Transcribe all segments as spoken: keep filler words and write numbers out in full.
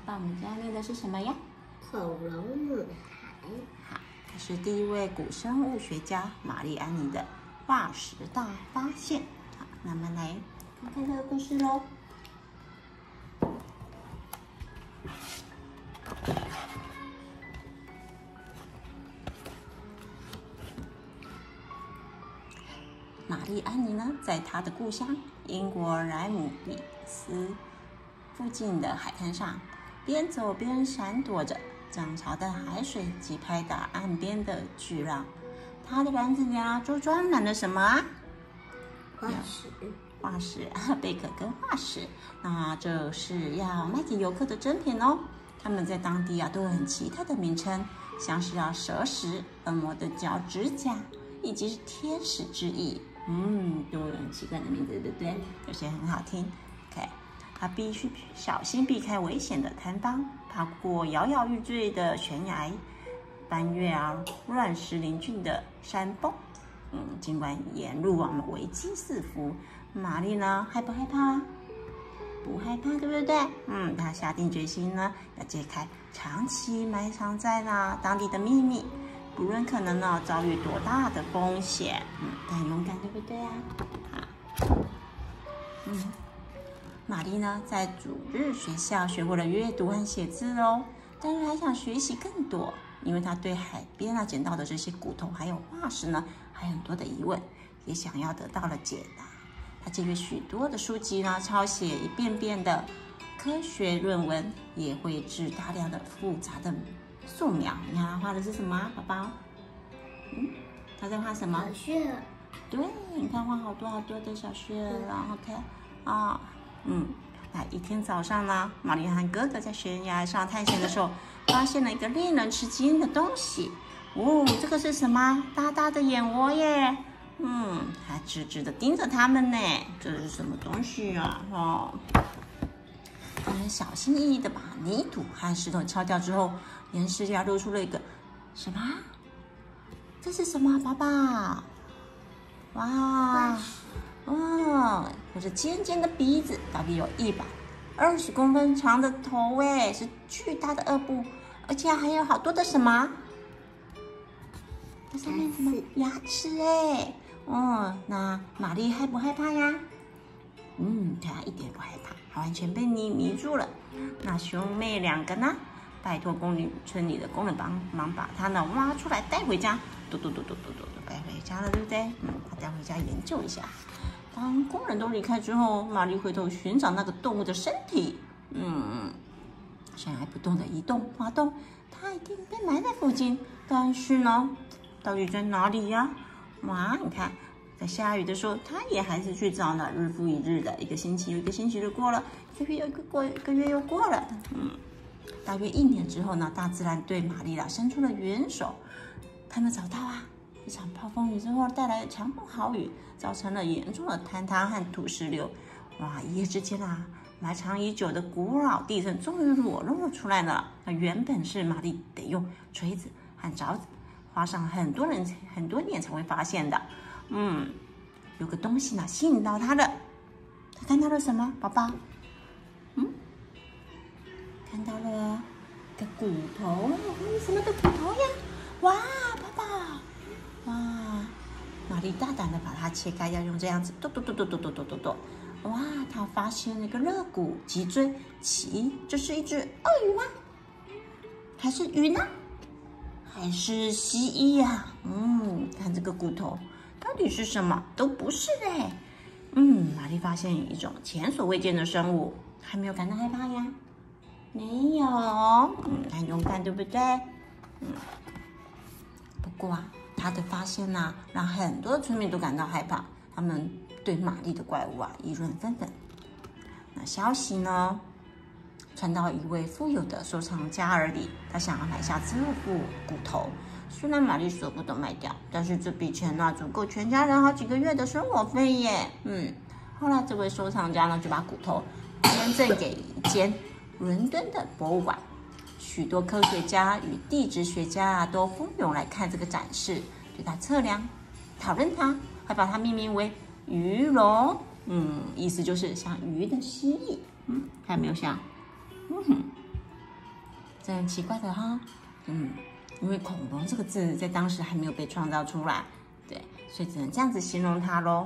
爸，我们今天念的是什么呀？ 恐龙母海。 好，这是第一位古生物学家玛丽安妮的化石大发现。好，那我们来看看这个故事喽。玛丽安妮呢，在她的故乡英国莱姆比斯附近的海滩上，边走边闪躲着涨潮的海水及拍打岸边的巨浪。她的篮子里啊，就装满了什么啊？ 化石。 化石啊，贝壳跟化石。那这是要卖给游客的珍品哦。他们在当地啊，都有很奇特的名称，像是啊蛇石、恶魔的脚趾甲，以及是天使之翼。嗯，都有很奇怪的名字，对不对？有些很好听。OK， 他必须小心避开危险的摊方，爬过摇摇欲坠的悬崖，翻越啊乱石林峻的山崩。嗯，尽管沿路啊危机四伏，玛丽呢害不害怕？不害怕，对不对？嗯，她下定决心呢，要揭开长期埋藏在那当地的秘密。不论可能呢遭遇多大的风险，嗯，但勇敢，对不对啊？好，嗯，玛丽呢在主日学校学会了阅读和写字哦，但是还想学习更多，因为她对海边啊捡到的这些骨头还有化石呢，还有很多的疑问，也想要得到了解答。她借阅许多的书籍呢，抄写一遍遍的科学论文，也绘制大量的复杂的素描。你看他画的是什么啊，宝宝？嗯，他在画什么？ 小穴。 对，你看画好多好多的小穴了。OK， 啊，嗯，那一天早上呢，玛丽和哥哥在悬崖上探险的时候，发现了一个令人吃惊的东西。哦，这个是什么？大大的眼窝耶！嗯，还直直的盯着他们呢。这是什么东西啊？哦。他们小心翼翼的把泥土和石头敲掉之后，岩石下露出了一个什么？这是什么，宝宝？哇，哦，有着尖尖的鼻子，大约有一百二十公分长的头，哎，是巨大的颚部，而且还有好多的什么？这上面什么？牙齿，哎，哦，那玛丽害不害怕呀？嗯，她一点也不害怕，完全被你迷住了。那兄妹两个呢，拜托宫里村里的工人帮忙把它呢挖出来带回家，嘟嘟嘟嘟嘟嘟带回家了，对不对？嗯，他带回家研究一下。当工人都离开之后，玛丽回头寻找那个动物的身体。嗯，悬崖不动的移动滑动，它一定被埋在附近。但是呢，到底在哪里呀？哇，你看。在下雨的时候，他也还是去找呢。日复一日的，一个星期又一个星期就过了，一个月又一个过，一个月又过了。嗯，大约一年之后呢，大自然对玛丽拉伸出了援手。他们找到啊，一场暴风雨之后带来强风豪雨，造成了严重的坍塌和土石流。哇，一夜之间啊，埋藏已久的古老地层终于裸露出来了。那原本是玛丽得用锤子和凿子，花上很多人很多年才会发现的。嗯，有个东西呢吸引到他了，他看到了什么，宝宝？嗯，看到了个骨头，什么的骨头呀？哇，宝宝，哇，玛丽大胆的把它切开，要用这样子，剁剁剁剁剁剁剁剁剁，哇，他发现了一个肋骨、脊椎，奇，这是一只鳄鱼吗？还是鱼呢？还是蜥蜴呀？嗯，看这个骨头。到底是什么？都不是哎。嗯，玛丽发现一种前所未见的生物，还没有感到害怕呀？没有。嗯，很勇敢，对不对？嗯。不过啊，她的发现呢、啊，让很多村民都感到害怕，他们对玛丽的怪物啊议论纷纷。那消息呢，传到一位富有的收藏家耳里，他想要买下这副骨头。虽然玛丽舍不得卖掉，但是这笔钱呢，足够全家人好几个月的生活费耶。嗯，后来这位收藏家呢，就把骨头捐赠给一间伦敦的博物馆。许多科学家与地质学家啊，都蜂拥来看这个展示，对它测量、讨论它，还把它命名为鱼龙。嗯，意思就是像鱼的蜥蜴。嗯，看有没有像？嗯哼。 这很奇怪的哈。嗯，因为恐龙这个字在当时还没有被创造出来，对，所以只能这样子形容它咯。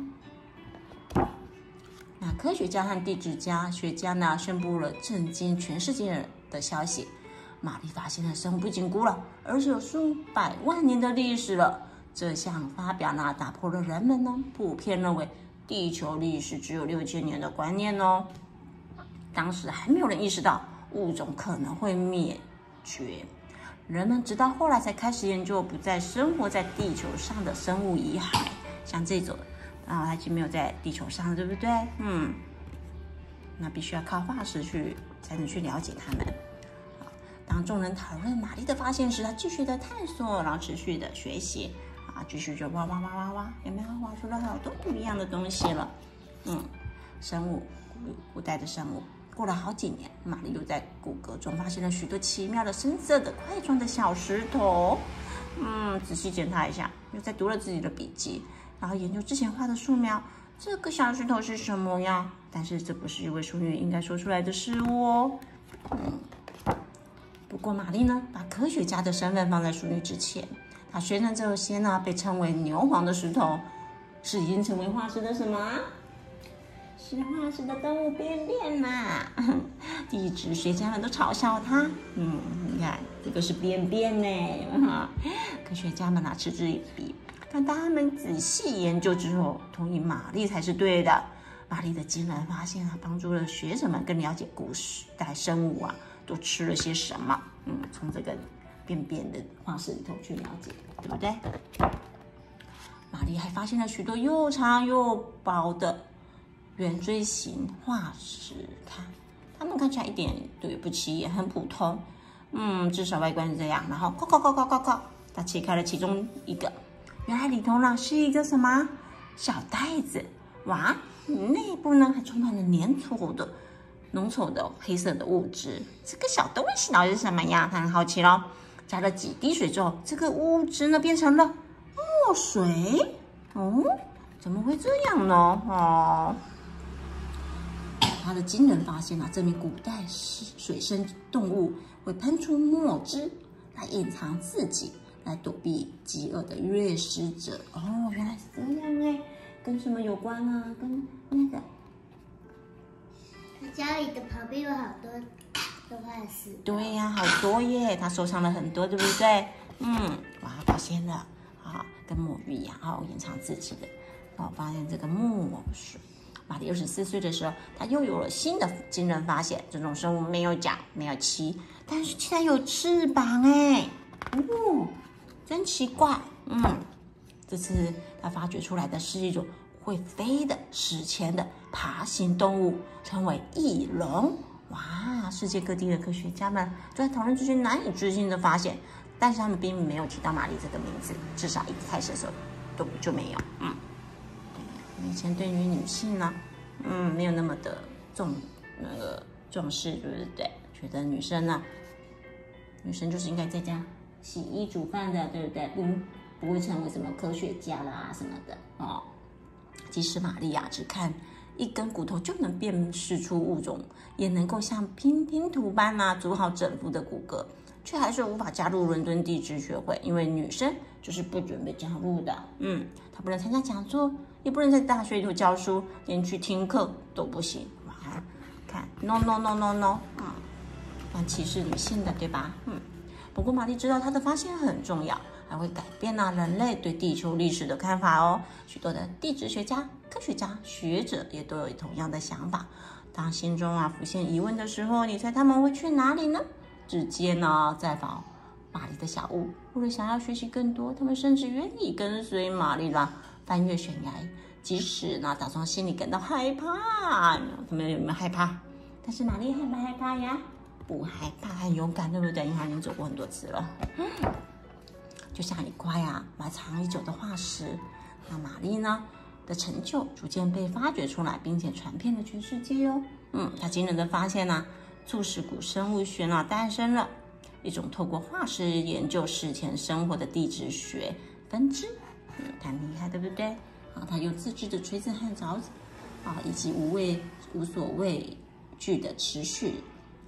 那科学家和地质家学家呢，宣布了震惊全世界的消息：玛丽发现的生物不仅古老，而且有数百万年的历史了。这项发表呢，打破了人们呢普遍认为地球历史只有六千年的观念哦。当时还没有人意识到物种可能会灭绝，人们直到后来才开始研究不再生活在地球上的生物遗骸，像这种。啊，它已经没有在地球上了，对不对？嗯，那必须要靠化石去才能去了解它们。当众人讨论玛丽的发现时，他继续的探索，然后持续的学习，啊，继续就挖挖挖挖挖，有没有挖出了好多不一样的东西了？嗯，生物，古古代的生物。过了好几年，玛丽又在骨骼中发现了许多奇妙的深色的块状的小石头。嗯，仔细检查一下，又在读了自己的笔记。然后研究之前画的素描，这个小石头是什么呀？但是这不是一位淑女应该说出来的事物哦。嗯，不过玛丽呢，把科学家的身份放在淑女之前。她宣称这些呢被称为牛黄的石头，是已经成为化石的什么？是化石的动物便便呐！地质学家们都嘲笑她。嗯，你看这个是便便呢，哈！科学家们啊嗤之以鼻。但当他们仔细研究之后，同意玛丽才是对的。玛丽的惊人发现啊，帮助了学者们更了解古时代生物啊都吃了些什么。嗯，从这个便便的化石里头去了解，对不对？玛丽还发现了许多又长又薄的圆锥形化石，看，它们看起来一点都也不起眼，很普通。嗯，至少外观是这样。然后，咔咔咔咔咔咔，它切开了其中一个。原来里头呢是一个什么小袋子，哇，内部呢还充满了粘稠的、浓稠的黑色的物质。这个小东西到底是什么呀？他很好奇咯。加了几滴水之后，这个物质呢变成了墨水。哦，怎么会这样呢？哦，他的惊人发现啊，证明古代水生动物会喷出墨汁来隐藏自己。来躲避饥饿的掠食者。哦，原来是这样哎，跟什么有关啊？跟那个他家里的旁边有好多的化石。 对呀、啊，好多耶，他收藏了很多，对不对？嗯，哇，发现了啊，跟墨鱼一样，哦，隐藏自己的。哦，发现这个墨水。玛丽二十四岁的时候，她又有了新的惊人发现：这种生物没有脚，没有鳍，但是竟然有翅膀哎！哦。真奇怪，嗯，这次他发掘出来的是一种会飞的史前的爬行动物，称为翼龙。哇，世界各地的科学家们都在讨论这些难以置信的发现，但是他们并没有提到玛丽这个名字，至少一开始的时候都就没有。嗯，对，以前对于女性呢，嗯，没有那么的重那个重视，对不对？觉得女生呢，女生就是应该在家洗衣煮饭的，对不对？不不会成为什么科学家啦什么的哦。即使玛丽亚只看一根骨头就能辨识出物种，也能够像拼拼图般啊组好整副的骨骼，却还是无法加入伦敦地质学会，因为女生就是不准备加入的。嗯，她不能参加讲座，也不能在大学里头教书，连去听课都不行。哇，看 ，no no no no no， 嗯，蛮歧视女性的，对吧？嗯。不过玛丽知道她的发现很重要，还会改变啊人类对地球历史的看法哦。许多的地质学家、科学家、学者也都有同样的想法。当心中啊浮现疑问的时候，你猜他们会去哪里呢？直接呢再访玛丽的小屋。为了想要学习更多，他们甚至愿意跟随玛丽啦翻越悬崖，即使呢打从心里感到害怕。他们有没有害怕？但是玛丽害不害怕呀？不害怕，很勇敢，对不对？因为他已经走过很多次了。嗯，就像一块啊埋藏已久的化石，那玛丽呢的成就逐渐被发掘出来，并且传遍了全世界哟。嗯，她惊人的发现呢、啊，促使古生物学呢诞生了一种透过化石研究史前生活的地质学分支。嗯，很厉害，对不对？啊，他有自制的锤子和凿子，啊，以及无畏无所畏惧的持续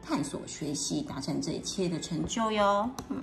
探索学习，达成这一切的成就哟。嗯，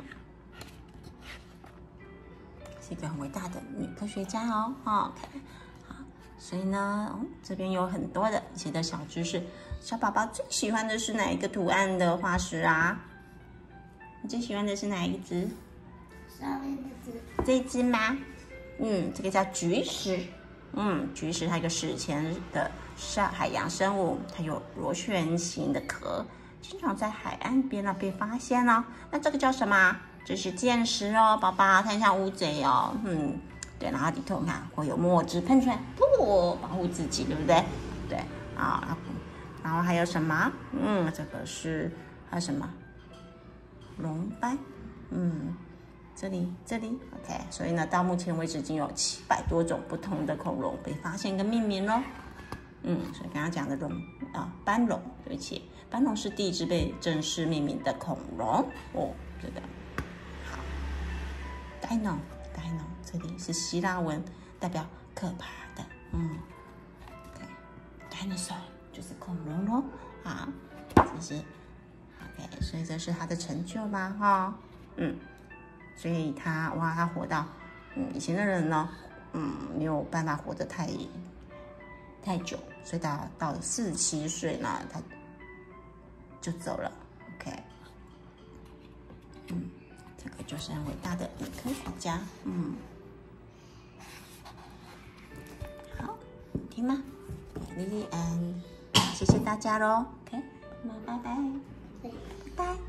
是一个很伟大的女科学家哦。哦 OK， 好，所以呢，哦，这边有很多的一些的小知识。小宝宝最喜欢的是哪一个图案的化石啊？你最喜欢的是哪一只？ 上面的字。 这一只吗？嗯，这个叫菊石。嗯，菊石它一个史前的沙海洋生物，它有螺旋形的壳，经常在海岸边呢被发现哦。那这个叫什么？这是箭石哦，宝宝，它很像乌贼哦。嗯，对，然后里头你看会有墨汁喷出来，不保护自己，对不对？对啊，然后还有什么？嗯，这个是还有什么？龙斑，嗯。这里，这里 ，OK， 所以呢，到目前为止已经有七百多种不同的恐龙被发现跟命名咯。嗯，所以刚刚讲的龙啊，斑龙，对不起，斑龙是第一只被正式命名的恐龙哦。这个好 ，dino，dino， 这里是希腊文，代表可怕的，嗯 ，OK，dinosaur 就是恐龙咯。好，这是 OK， 所以这是它的成就啦，哈、哦，嗯。所以他哇，他活到，嗯，以前的人呢，嗯，没有办法活得太太久，所以到到四十七岁呢，他就走了。OK， 嗯，这个就是很伟大的女科学家，嗯，好，听吗 ？Lily and， 谢谢大家喽。OK， 那拜拜，拜拜。